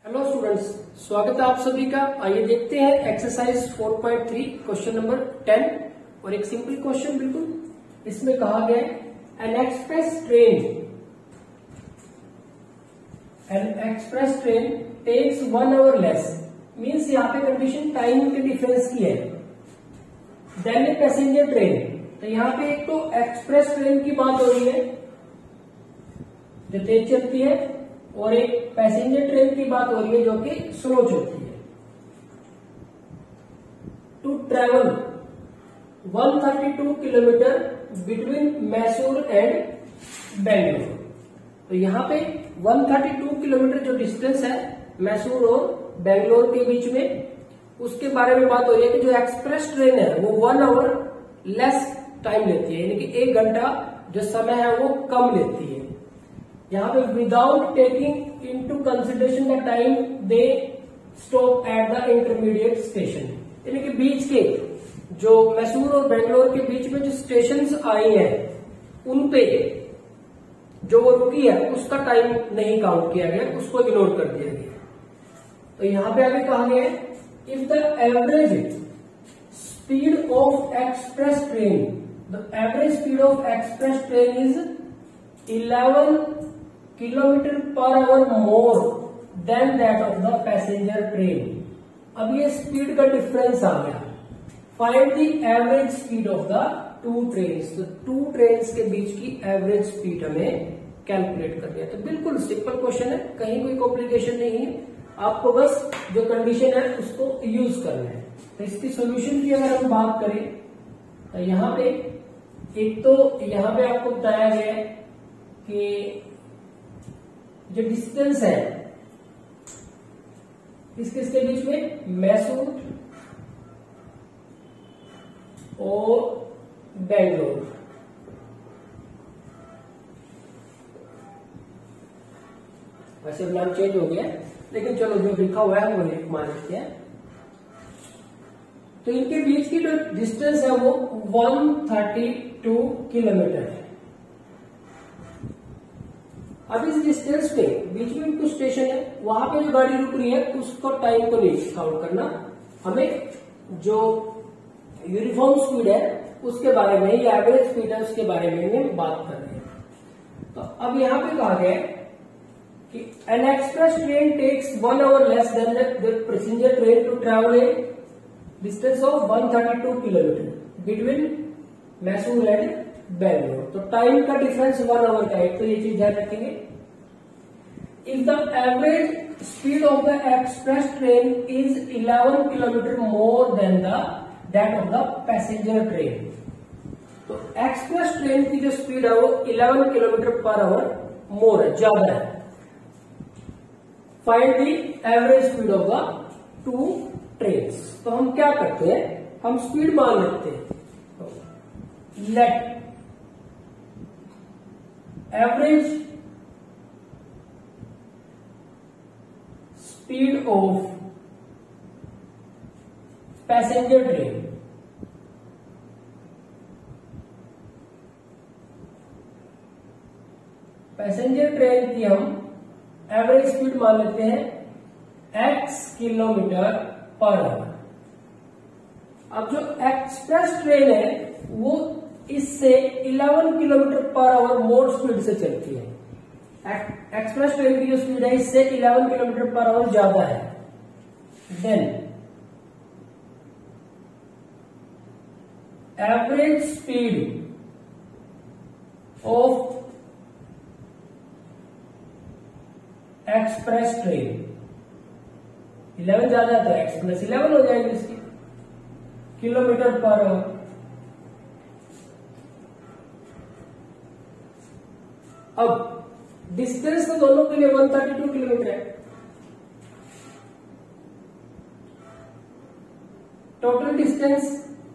Hello students, स्वागत है आप सभी का। आइए देखते हैं एक्सरसाइज 4.3 क्वेश्चन नंबर 10 और एक सिंपल क्वेश्चन बिल्कुल। इसमें कहा गया है an express train takes 1 hour less, means यहाँ पे कंडीशन टाइम के डिफरेंस की है, देन ए पैसेंजर ट्रेन। तो यहाँ पे एक तो एक्सप्रेस ट्रेन की बात हो रही है जो तेज चलती है, और एक पैसेंजर ट्रेन की बात हो रही है जो कि स्लो चलती है। To travel 132 kilometre between Mysore and Bangalore. तो यहाँ पे 132 किलोमीटर जो डिस्टेंस है मैसूर और बेंगलोर के बीच में, उसके बारे में बात हो रही है कि जो एक्सप्रेस ट्रेन है वो 1 आवर लेस टाइम लेती है, यानी कि 1 घंटा जो समय है वो कम लेती है। यहाँ पे without taking into consideration the time they stop at the intermediate station, यानी कि बीच के जो मैसूर और बेंगलोर के बीच में जो स्टेशंस आई हैं उन पे जो वो रुकी है उसका टाइम नहीं काउंट किया गया, उसको इग्नोर कर दिया गया। तो यहाँ पे आगे कहा गया है if the average speed of express train, the average speed of express train is 11 kilometre per hour more than that of the passenger train. अब ये स्पीड का डिफरेंस आ गया। Find the average speed of the two trains. तो two trains के बीच की average speed हमें कैलकुलेट कर दिया। तो बिल्कुल सिंपल क्वेश्चन है, कहीं कोई कॉम्प्लिकेशन नहीं है, आपको बस जो कंडीशन है उसको यूज करना है। तो इसकी सोल्यूशन की अगर हम बात करें तो यहाँ पे एक तो यहाँ पे आपको बताया गया है कि जो डिस्टेंस है किसके बीच में, मैसूर और बेंगलोर। वैसे नाम चेंज हो गया लेकिन चलो जो लिखा हुआ है वो लिख मान लेते हैं। तो इनके बीच की जो डिस्टेंस है वो 132 किलोमीटर है। अब इस डिस्टेंस पे बीच में कुछ स्टेशन है, वहां पे जो गाड़ी रुक रही है उसको टाइम को नहीं काउंट करना, हमें जो यूनिफॉर्म स्पीड है उसके बारे में, या एवरेज स्पीड है उसके बारे में हम बात कर रहे हैं। तो अब यहाँ पे कहा गया है कि an express train takes 1 hour less than the passenger train to travel a distance of 132 kilometre between Mysore and Bangalore. तो टाइम का डिफरेंस 1 आवर का है, तो ये चीज ध्यान रखेंगे। If the average speed of the express train is 11 kilometre more than that of the passenger train. तो एक्सप्रेस ट्रेन की जो स्पीड है वो 11 किलोमीटर पर आवर मोर है, ज्यादा है। Find the average speed of the two trains. तो हम क्या करते हैं, हम स्पीड मान लेते हैं। Let average speed of passenger train की हम एवरेज स्पीड मान लेते हैं x किलोमीटर पर आवर। अब जो एक्सप्रेस ट्रेन है वो इससे 11 kilometre per hour more speed से चलती है। एक्सप्रेस ट्रेन की जो स्पीड है इससे 11 किलोमीटर पर आवर ज्यादा है। Then average speed of express train 11 ज्यादा है तो x प्लस 11 हो जाएगी इसकी, किलोमीटर पर आवर। अब डिस्टेंस तो दोनों के लिए 132 किलोमीटर है। टोटल डिस्टेंस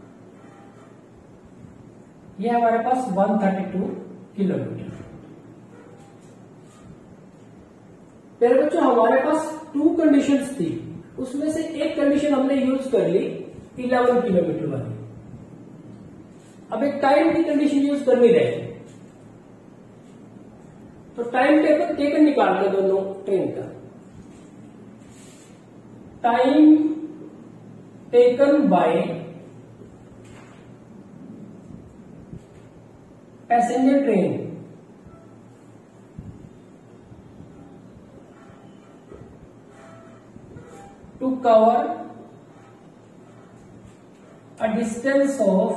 ये हमारे पास 132 किलोमीटर। पहले बच्चों हमारे पास 2 कंडीशंस थी, उसमें से एक कंडीशन हमने यूज कर ली 11 किलोमीटर वाली। अब एक टाइम की कंडीशन यूज करनी रहेगी। तो टाइम टेकन निकाल लो दोनों ट्रेन का। Time taken by passenger train to cover a distance of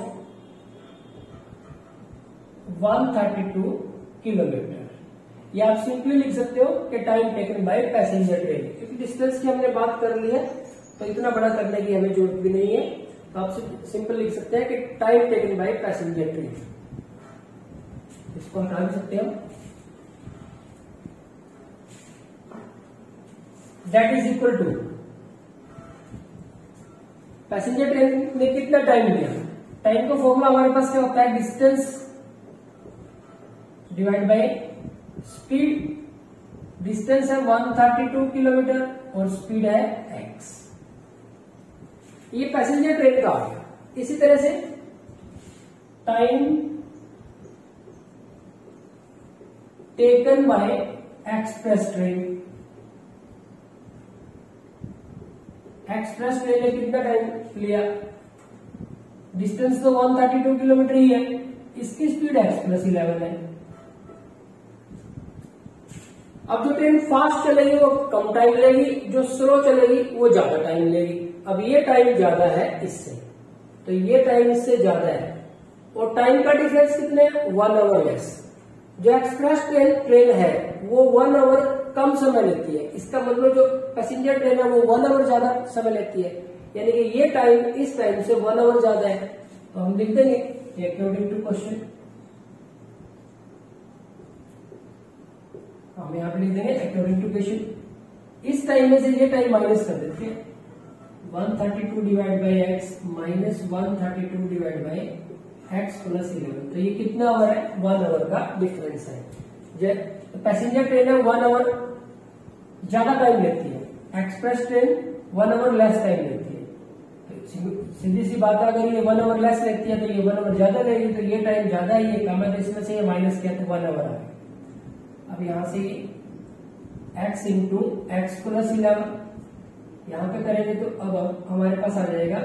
132 kilometre. या आप सिंपली लिख सकते हो कि time taken by passenger train, क्योंकि डिस्टेंस की हमने बात कर ली है तो इतना बड़ा करने की हमें जरूरत भी नहीं है। तो आप सिंपल लिख सकते हैं कि time taken by passenger train. इसको हटा भी सकते हैं। That is equal to passenger train ने कितना टाइम लिया। टाइम का फॉर्मूला हमारे पास क्या होता है, distance divide by speed. Distance है 132 किलोमीटर और स्पीड है x। ये पैसेंजर ट्रेन का आ गया। इसी तरह से time taken by express train. Express train ने कितना टाइम लिया, डिस्टेंस तो 132 किलोमीटर ही है, इसकी स्पीड x+11 है। अब जो ट्रेन फास्ट चलेगी वो कम टाइम लेगी, जो स्लो चलेगी वो ज्यादा टाइम लेगी। अब ये टाइम ज्यादा है इससे, तो ये टाइम इससे ज्यादा है और टाइम का डिफरेंस कितने है, 1 आवर लेस। जो एक्सप्रेस ट्रेन है वो 1 आवर कम समय लेती है, इसका मतलब जो पैसेंजर ट्रेन है वो 1 आवर ज्यादा समय लेती है, यानी कि ये टाइम इस टाइम से 1 आवर ज्यादा है। तो हम लिख देंगे अकॉर्डिंग टू क्वेश्चन, हम यहाँ पे लिख देंगे अकॉर्डिंग टू क्वेश्चन। इस टाइम में से ये टाइम माइनस कर देते हैं, 132 divide by x minus 132 divide by x+11। तो ये कितना आवर है, 1 आवर का डिफरेंस है। पैसेंजर ट्रेन है 1 आवर ज्यादा टाइम लेती है, express train 1 hour less time लेती है। तो सीधी सी बात है, अगर ये 1 आवर लेस लेती है तो ये 1 आवर ज्यादा लेगी, तो ये टाइम ज्यादा है, ये कम है, तो इसमें से ये माइनस किया तो 1 आवर आ गया। अब यहां से x इंटू x+11 यहां पे करेंगे तो अब हमारे पास आ जाएगा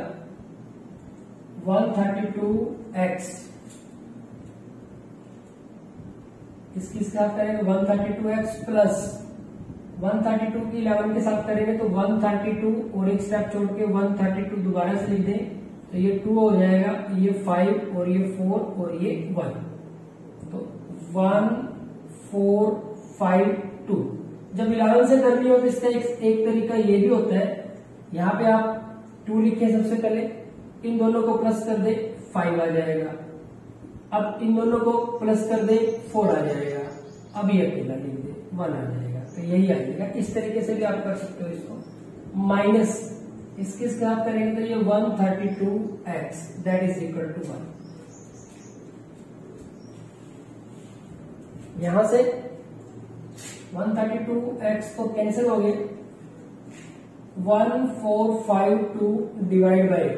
132x। इसके साथ करेंगे 132x प्लस 132 की 11 के साथ करेंगे तो 132 और एक स्टेप छोड़ के 132 दोबारा से लिख दें तो ये 2 हो जाएगा, ये 5 और ये 4 और ये 1, तो 1 4 5 2। जब 11 से करनी हो तो इसका एक तरीका ये भी होता है, यहाँ पे आप 2 लिखे सबसे पहले, इन दोनों को प्लस कर दे 5 आ जाएगा, अब इन दोनों को प्लस कर दे 4 आ जाएगा, अब ये अकेला लिख दे 1 आ जाएगा, तो यही आ जाएगा। इस तरीके से भी आप कर सकते हो इसको। माइनस इसके साथ करेंगे तो ये 132x that is equal to 1। यहां से 132x को कैंसिल हो गए, 1452 divide by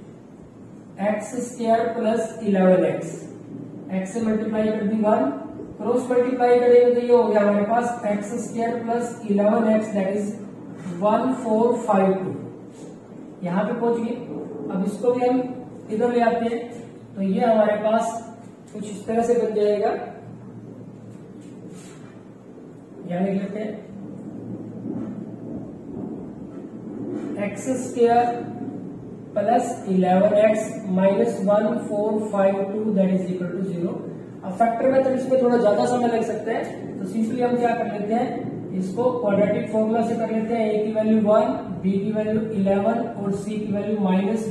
x² plus 11x, x से मल्टीप्लाई कर दी 1, क्रॉस मल्टीप्लाई करेंगे तो ये हो गया हमारे पास x² plus 11x that is 1452। यहां पे पहुंच गए। अब इसको भी हम इधर ले आते हैं तो ये हमारे पास कुछ इस तरह से बन जाएगा, यहां लिख लेते हैं x² plus 11x minus 1452 that is equal to 0। अब फैक्टर मेथड इसमें थोड़ा ज्यादा समय लग सकता है, तो सिंपली हम क्या कर लेते हैं, इसको क्वाड्रेटिक फॉर्मूला से कर लेते हैं। a की वैल्यू 1, b की वैल्यू 11 और c की वैल्यू माइनस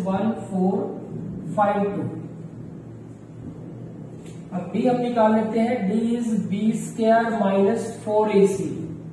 1452। अब d हम निकाल लेते हैं, d is b² minus 4ac,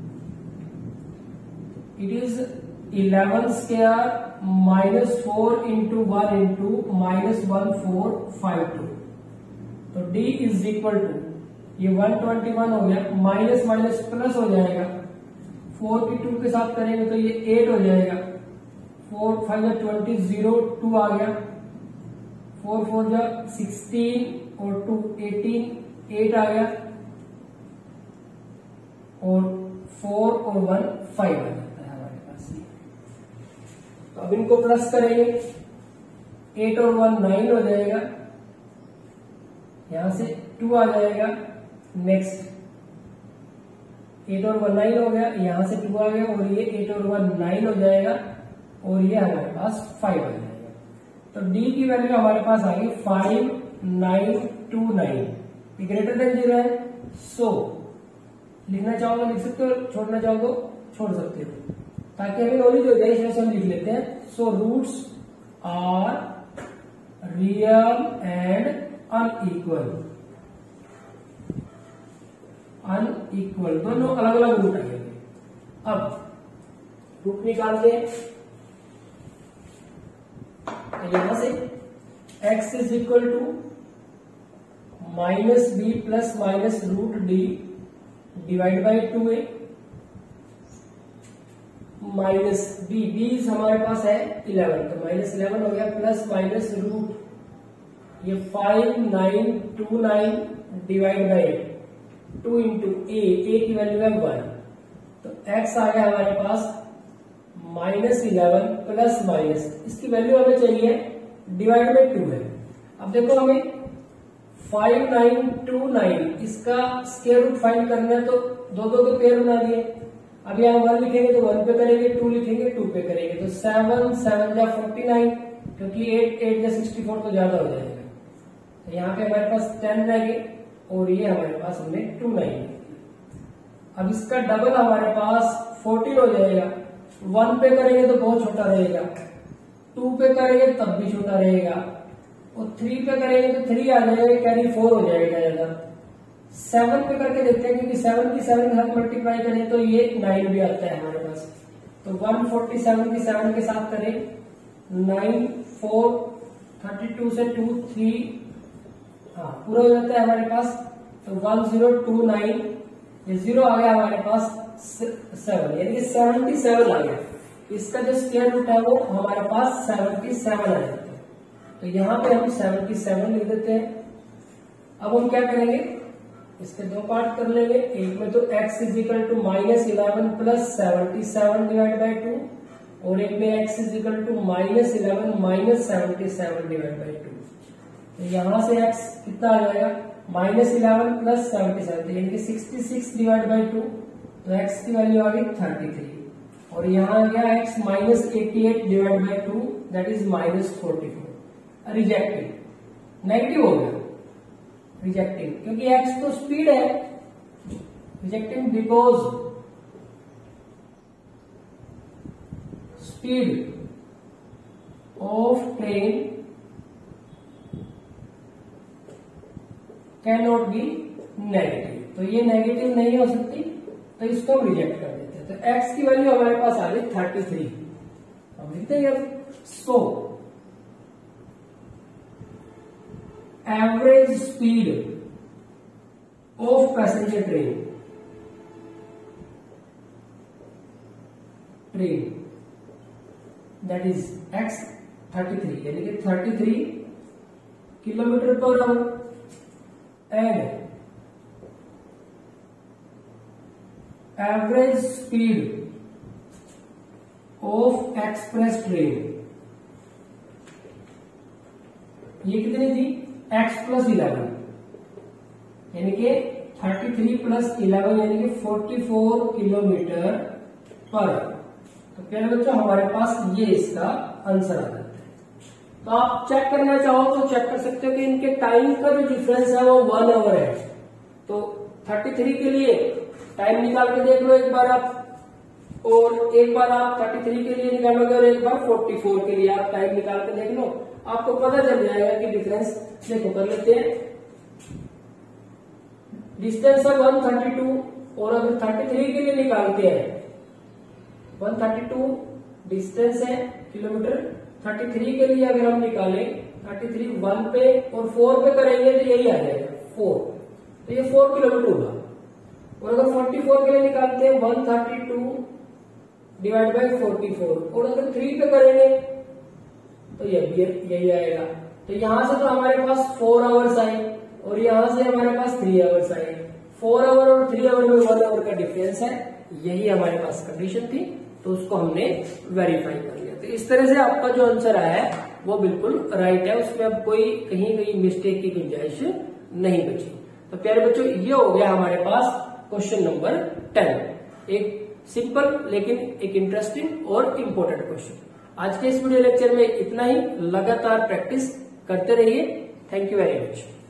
it is 11² minus 4 into 1 into minus 1452। तो d इज इक्वल टू ये 121 हो गया, माइनस माइनस प्लस हो जाएगा, 4 की 2 के साथ करेंगे तो ये 8 हो जाएगा, 4 5 20 0 2 आ गया, 4 4 16 और 2 18 8 आ गया, और 4 और 1 5 आ जाता है हमारे पास। अब इनको प्लस करेंगे, 8 और 1 9 हो जाएगा, यहां से 2 आ जाएगा, नेक्स्ट 8 और 1 9 हो गया, यहां से 2 आ गया और ये 8 और 1 9 हो जाएगा और ये हमारे पास 5 आ जाएगा। तो डी की वैल्यू हमारे पास आ गई 5 9 2 9, ग्रेटर देन 0 है। सो लिखना चाहोगे लिख सकते हो, छोड़ना चाहो तो छोड़ सकते हो, ताकि हमें नॉलेज हो जाए, इसमें से हम लिख लेते हैं। So roots are real and unequal, unequal दोनों अलग अलग रूट आएंगे। अब रूट निकालते हैं, तो यहां से x is equal to minus b plus minus root d divide by 2a minus b, b हमारे पास है 11, तो माइनस 11 हो गया, प्लस माइनस रूट ये 5 9 2 9 डिवाइड बाई 2 इंटू ए की वैल्यू है 1, तो x आ गया हमारे पास माइनस 11 प्लस माइनस, इसकी वैल्यू हमें चाहिए डिवाइड बाई 2 है। अब देखो हमें 5 9 2 9 इसका स्क्वायर रूट फाइंड करना है, तो दो दो के पेयर बना दिए। अब यहाँ 1 लिखेंगे तो 1 पे करेंगे, 2 लिखेंगे 2 पे करेंगे, तो 7 7 जा 49, क्योंकि 8 8 जा 64 तो ज्यादा हो जाएगा, तो यहाँ पे हमारे पास 10 रह गए और ये हमारे पास हमने 2 9। अब इसका डबल हमारे पास 14 हो जाएगा, 1 पे करेंगे तो बहुत छोटा रहेगा, 2 पे करेंगे तब भी छोटा रहेगा, और 3 पे करेंगे तो 3 आ जाएगा, कैरी 4 हो जाएगा ज्यादा। 7 पे करके देखते हैं, क्योंकि 7 की 7 के साथ मल्टीप्लाई करें तो ये 9 भी आता है हमारे पास, तो 147 की 7 के साथ करें 9 4 32 से 2 3, हाँ पूरा हो जाता है हमारे पास, तो 1029, ये 0 आ गया हमारे पास 7, यानी कि 77 आ गया। इसका जो स्क्वायर रूट है वो हमारे पास 77 आ जाता है, तो यहां पे हम 77 लिख देते हैं। अब हम क्या करेंगे, इसके दो पार्ट कर लेंगे, एक में तो x is equal to minus 11 plus 77 divide by 2, और एक में x is equal to minus 11 minus 77 divide by 2, तो यहां से x कितना आ जाएगा माइनस 11 प्लस 77, यानी कि 66 डिवाइड बाई 2, तो x की वैल्यू आ गई 33, और यहाँ आ गया x minus 88 divide by 2, that is minus 44, rejecting, negative हो गया, रिजेक्टिंग, क्योंकि x तो स्पीड है, rejecting because speed of train can not be negative, तो ये नेगेटिव नहीं हो सकती, तो इसको हम रिजेक्ट कर देते हैं। तो x की वैल्यू हमारे पास आ गई 33, अब लिखते हैं सो average speed of passenger train that is x 33, यानी कि 33 kilometre per hour, and average speed of express train, ये कितनी थी x प्लस 11, यानी कि 33 प्लस 11 यानी कि 44 किलोमीटर पर, तो प्यारे बच्चों हमारे पास ये इसका आंसर आ जाता है। तो आप चेक करना चाहो तो चेक कर सकते हो कि इनके टाइम का जो डिफरेंस है वो 1 आवर है, तो 33 के लिए टाइम निकाल के देख लो एक बार आप, और एक बार आप 33 के लिए निकालोगे और एक बार 44 के लिए आप टाइम निकाल के देख लो, आपको पता चल जाएगा कि डिफरेंस। देखो कर लेते हैं, डिस्टेंस है 132, और अगर 33 के लिए निकालते हैं, 132 डिस्टेंस है किलोमीटर, 33 के लिए अगर हम निकालें 33 1 पे और 4 पे करेंगे तो यही आ जाएगा 4, तो ये 4 किलोमीटर होगा। और अगर 44 के लिए निकालते हैं 132 डिवाइड बाई 44, और अगर 3 पे करेंगे तो यही आएगा। तो यहां से तो हमारे पास 4 आवर्स आए और यहां से हमारे पास 3 आवर्स आए, 4 आवर और 3 आवर में 1 आवर का डिफरेंस है, यही हमारे पास कंडीशन थी। तो उसको हमने वेरीफाई कर लिया। तो इस तरह से आपका जो आंसर आया है वो बिल्कुल राइट है, उसमें अब कोई कहीं मिस्टेक की गुंजाइश नहीं बची। तो प्यारे बच्चों, ये हो गया हमारे पास क्वेश्चन नंबर 10। एक सिंपल लेकिन एक इंटरेस्टिंग और इम्पोर्टेंट क्वेश्चन। आज के इस वीडियो लेक्चर में इतना ही। लगातार प्रैक्टिस करते रहिए। Thank you very much.